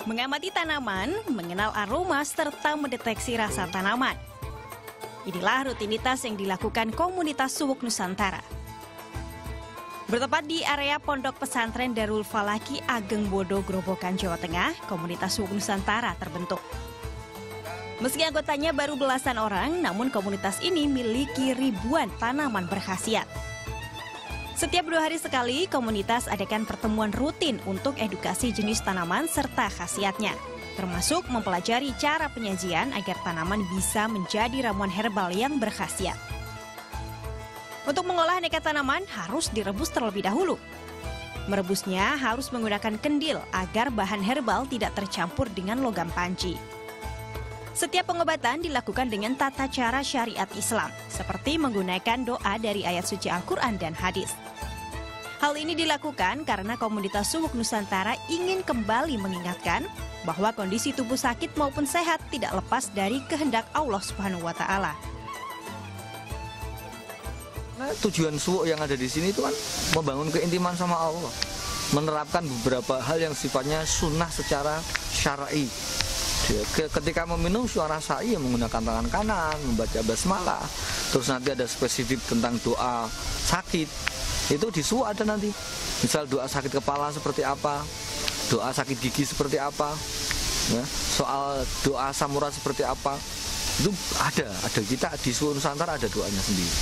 Mengamati tanaman, mengenal aroma, serta mendeteksi rasa tanaman. Inilah rutinitas yang dilakukan komunitas Suwuk Nusantara. Bertempat di area Pondok Pesantren Darul Falaki Ageng Bodo, Grobogan, Jawa Tengah, komunitas Suwuk Nusantara terbentuk. Meski anggotanya baru belasan orang, namun komunitas ini miliki ribuan tanaman berkhasiat. Setiap 2 hari sekali, komunitas adakan pertemuan rutin untuk edukasi jenis tanaman serta khasiatnya, termasuk mempelajari cara penyajian agar tanaman bisa menjadi ramuan herbal yang berkhasiat. Untuk mengolah aneka tanaman harus direbus terlebih dahulu. Merebusnya harus menggunakan kendil agar bahan herbal tidak tercampur dengan logam panci. Setiap pengobatan dilakukan dengan tata cara syariat Islam, seperti menggunakan doa dari ayat suci Al-Quran dan hadis. Hal ini dilakukan karena komunitas Suwuk Nusantara ingin kembali mengingatkan bahwa kondisi tubuh sakit maupun sehat tidak lepas dari kehendak Allah Subhanahu wa Ta'ala. Nah, tujuan Suwuk yang ada di sini itu kan membangun keintiman sama Allah, menerapkan beberapa hal yang sifatnya sunnah secara syar'i. Ketika meminum suara sa'i menggunakan tangan kanan, membaca basmalah, terus nanti ada spesifik tentang doa sakit, itu di Suwuk ada nanti. Misal doa sakit kepala seperti apa, doa sakit gigi seperti apa, ya, soal doa asam urat seperti apa, itu ada kita di Suwuk Nusantara ada doanya sendiri.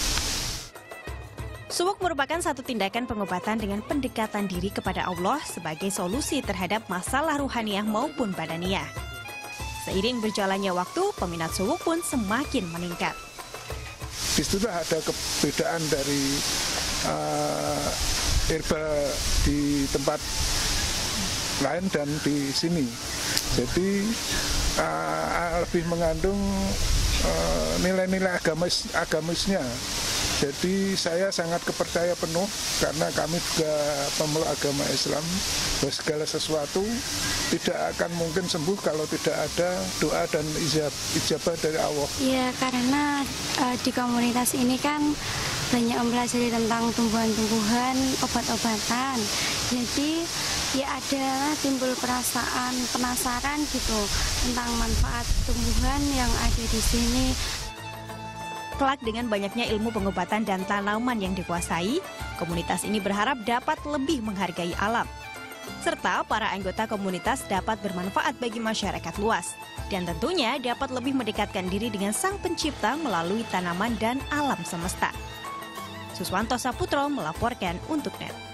Suwuk merupakan satu tindakan pengobatan dengan pendekatan diri kepada Allah sebagai solusi terhadap masalah ruhaniah maupun badaniah. Seiring berjalannya waktu, peminat Suwuk pun semakin meningkat. Di situ ada keberadaan dari herbal di tempat lain dan di sini. Jadi lebih mengandung nilai-nilai agamisnya. Jadi saya sangat kepercaya penuh karena kami juga pemeluk agama Islam, bahwa segala sesuatu tidak akan mungkin sembuh kalau tidak ada doa dan ijabah dari Allah. Ya, karena di komunitas ini kan banyak mempelajari tentang tumbuhan-tumbuhan, obat-obatan. Jadi ya ada timbul perasaan penasaran gitu tentang manfaat tumbuhan yang ada di sini. Kelak dengan banyaknya ilmu pengobatan dan tanaman yang dikuasai, komunitas ini berharap dapat lebih menghargai alam. Serta para anggota komunitas dapat bermanfaat bagi masyarakat luas. Dan tentunya dapat lebih mendekatkan diri dengan Sang Pencipta melalui tanaman dan alam semesta. Suswanto Saputro melaporkan untuk NET.